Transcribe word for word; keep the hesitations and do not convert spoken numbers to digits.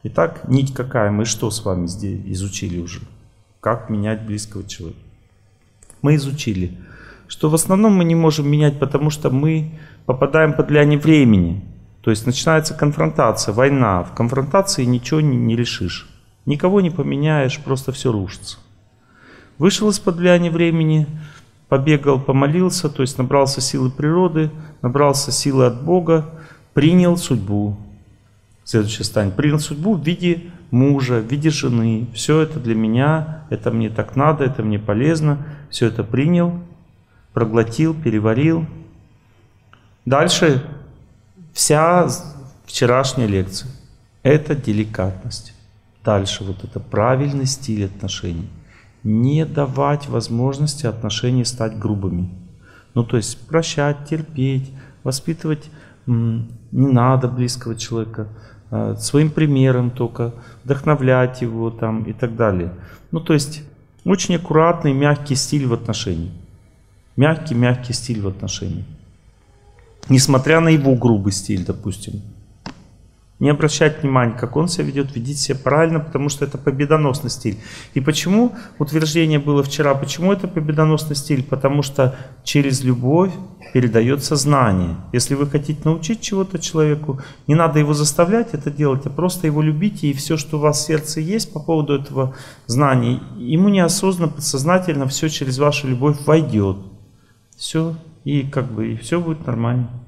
Итак, нить какая? Мы что с вами здесь изучили уже? Как менять близкого человека? Мы изучили, что в основном мы не можем менять, потому что мы попадаем под влияние времени. То есть начинается конфронтация, война. В конфронтации ничего не, не решишь. Никого не поменяешь, просто все рушится. Вышел из-под влияния времени, побегал, помолился, то есть набрался силы природы, набрался силы от Бога, принял судьбу. Следующее стань. Принял судьбу в виде мужа, в виде жены. Все это для меня, это мне так надо, это мне полезно. Все это принял, проглотил, переварил. Дальше вся вчерашняя лекция – это деликатность. Дальше вот это правильный стиль отношений. Не давать возможности отношений стать грубыми. Ну то есть прощать, терпеть, воспитывать м, не надо близкого человека, э, своим примером только, вдохновлять его там и так далее. Ну то есть очень аккуратный, мягкий стиль в отношении. Мягкий-мягкий стиль в отношении. Несмотря на его грубый стиль, допустим. Не обращать внимания, как он себя ведет, ведите себя правильно, потому что это победоносный стиль. И почему утверждение было вчера, почему это победоносный стиль? Потому что через любовь передается знание. Если вы хотите научить чего-то человеку, не надо его заставлять это делать, а просто его любите, и все, что у вас в сердце есть по поводу этого знания, ему неосознанно, подсознательно все через вашу любовь войдет. Все, и как бы, и все будет нормально.